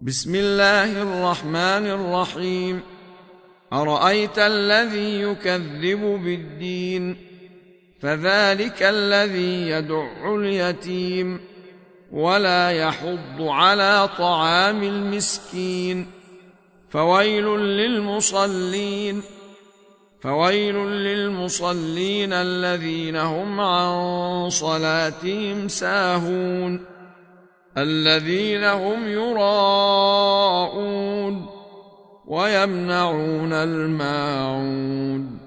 بسم الله الرحمن الرحيم. أرأيت الذي يكذب بالدين فذلك الذي يدع اليتيم ولا يحض على طعام المسكين فويل للمصلين الذين هم عن صلاتهم ساهون الذين هم يراءون ويمنعون الماعون